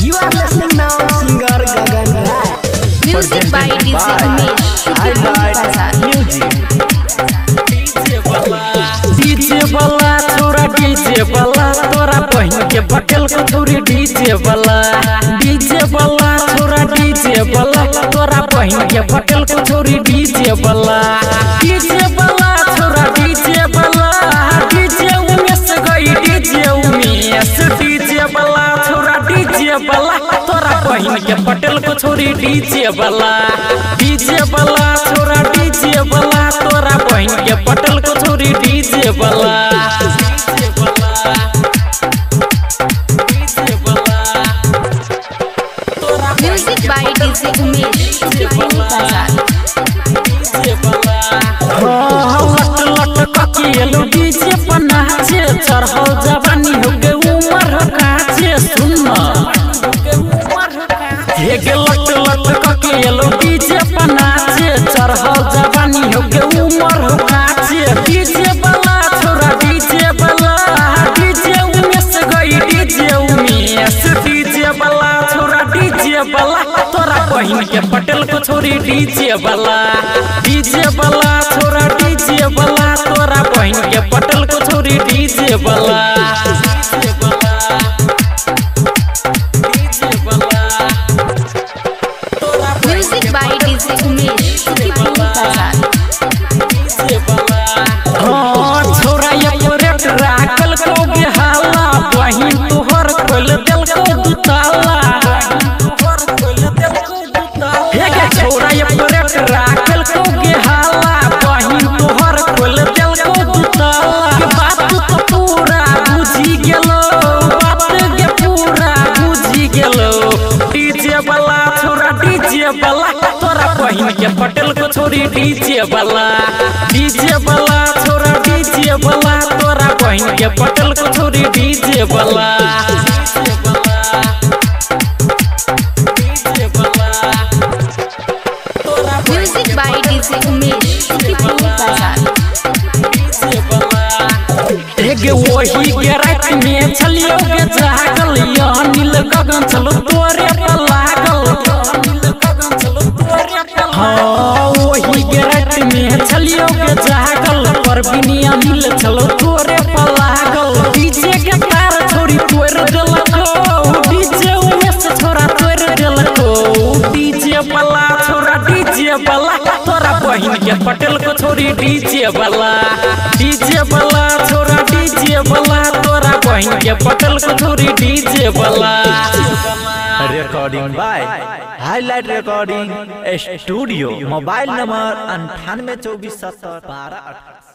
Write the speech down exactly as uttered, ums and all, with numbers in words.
You are listening now singer Gagan Rai. Music by D J Umesh. Music. DJ वाला छोरा DJ वाला तोरा बहन के बटल को थोड़ी डीजे वाला डीजे वाला छोरा डीजे वाला तोरा बहन के बटल को थोड़ी डीजे वाला डीजे वाला छोरा डीजे वाला डीजे उमेश गई डीजे उमेश डीजे वाला छोरा डीजे वाला तोरा बहन के बटल को छोड़ी डीजे वाला डीजे वाला छोरा डीजे वाला तोरा बहन के बटल को छोड़ी डीजे वाला Music by D J Umesh. लट लट ककियलो डीजे पर नाचे चढ़ो जवानी हो गए उमर हो काचे सुन हे गे लट लट ककियलो डीजे पर नाचे चढ़ो जवानी हो गए उमर हो काचे डीजे वाला छोरा डीजे वाला डीजे उमेश गई डीजे उमेश डीजे वाला छोरा डीजे वाला तोरा बहन के पटेल को छोरी डीजे वाला डीजे वाला छोरा डीजे वाला तोरा बहन के पटेल को छोरी डीजे वाला Music by D J Umesh. हाँ छोरा ये प्रेट राखल को बेहाला बहिन तोहर खोल दिल को दुताला हे गे छोरा ये प्रेट राखल को बेहाला बहिन तोहर खोल दिल को दुताला के बात तो पूरा बुझी गेलो बात के पूरा बुझी गेलो डीजे वाला छोरा डीजे वाला तोरा बहिन के पटेल को छोरी डीजे वाला डीजे वाला छोरा डीजे वाला तोरा बहन के पटेल को छोरी डीजे वाला Music by D J Umesh. गे वही के रात में छलियो के जागल या नील गगन चलो तोरे पर लागल हाँ वही के रात में छलियो के जागल पर बिनिया नील चलो तोरे पर लागल डीजे के तार छोड़ी तोड़ देलको डीजे उमेश छोरा तोड़ देलको डीजे वाला छोरा डीजे वाला तोरा बहन के पटेल को छोड़ी डीजे वाला डीजे वाला छोरा डीजे वाला तोरा बहन के पटेल को छोड़ी डीजे वाला recording by highlight recording studio mobile number अंठानवे चौबीस सत्तर बारह अठारह